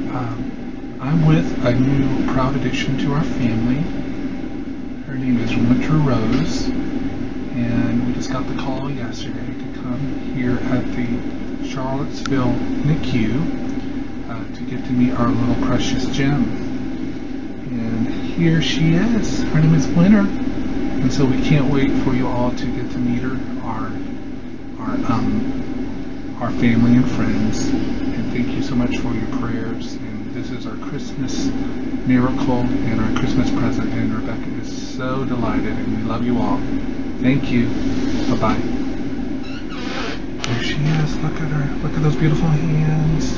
I'm with a new proud addition to our family. Her name is Winter Rose, and we just got the call yesterday to come here at the Charlottesville NICU to get to meet our little precious gem. And here she is. Her name is Winter, and so we can't wait for you all to get to meet her, our family and friends. And thank you so much for your prayers. And this is our Christmas miracle and our Christmas present. And Rebecca is so delighted, and we love you all. Thank you. Bye-bye. There she is. Look at her. Look at those beautiful hands.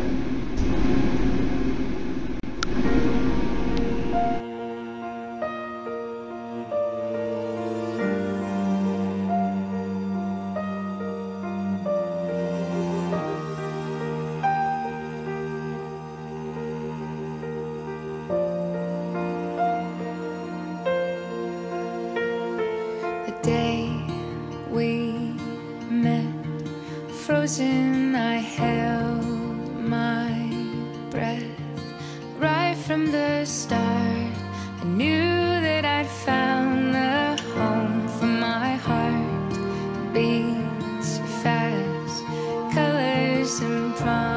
The day we met, frozen, I held my breath. Right from the start, I knew that I'd found the home for my heart. Beats fast, colors and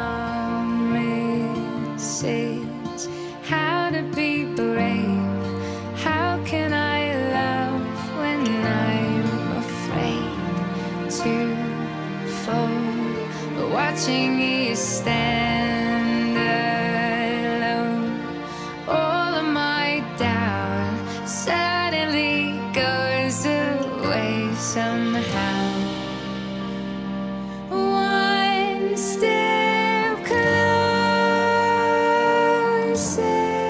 promises. How to be brave, how can I love when I'm afraid to fall? But watching you stand alone, all of my doubt suddenly goes away somehow. One step closer.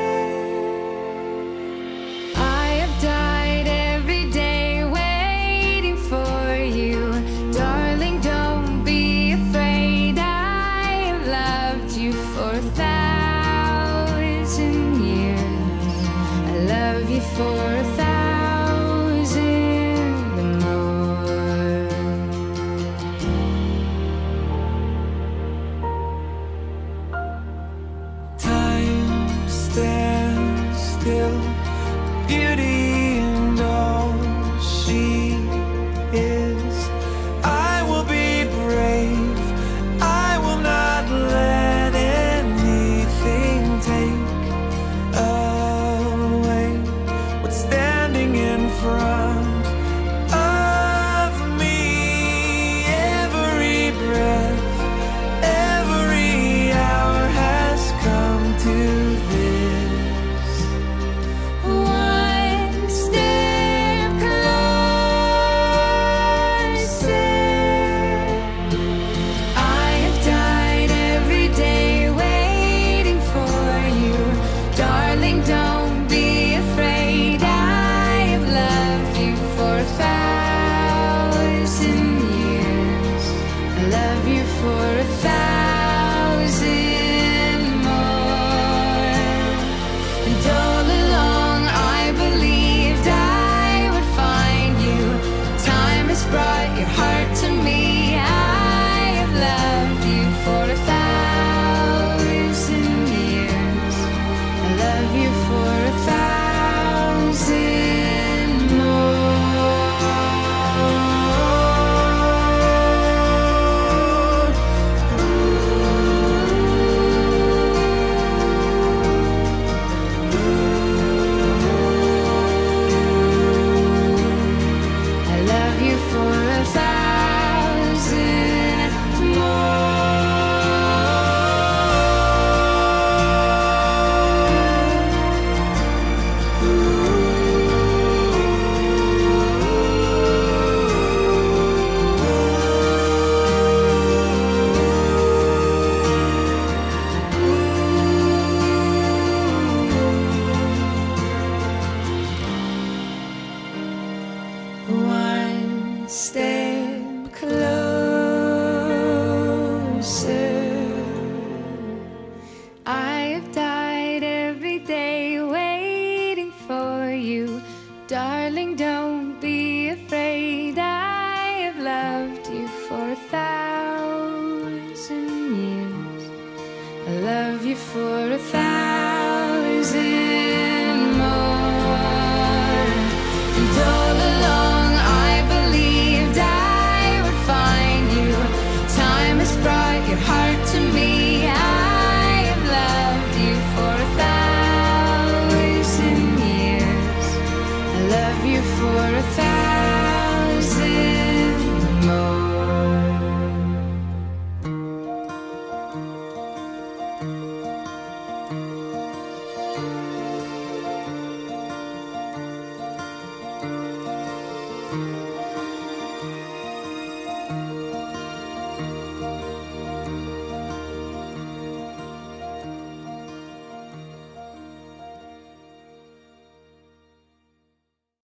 I have died every day waiting for you. Darling, don't be afraid. I have loved you for 1,000 years. I love you for 1,000 more. Time stands still, beauty and all she is. I will be brave, I will not let anything take away what's standing in front of me. Every breath, every hour has come to this. One step closer. I have died every day waiting for you. Darling, don't be afraid. I have loved you for 1,000 years. I love you for 1,000 more. And all along I believed I would find you. Time has brought your heart to me. I have loved you for 1,000 years. I love you for 1,000 more. I love you for 1,000 One step closer. I have died every day waiting for you. Darling, don't be afraid. I have loved you for 1,000 years. I love you for And all